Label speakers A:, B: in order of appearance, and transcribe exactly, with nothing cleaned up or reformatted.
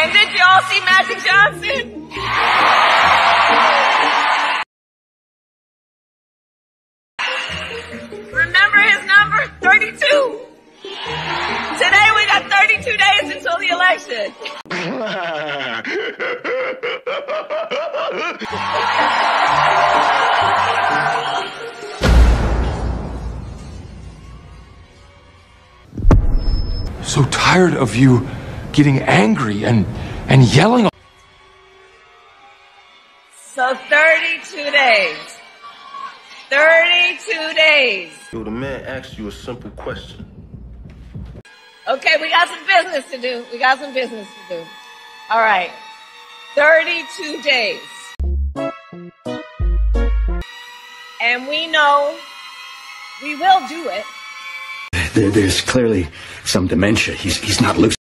A: And did you all see Magic Johnson? Remember his number? thirty-two. Today we got thirty-two days until the election.
B: So tired of you getting angry and and yelling.
A: So thirty-two days. thirty-two days.
C: Yo, the man asked you a simple question.
A: Okay, we got some business to do. We got some business to do. All right. thirty-two days. And we know we will do it.
D: There, there's clearly some dementia. He's, he's not lucid.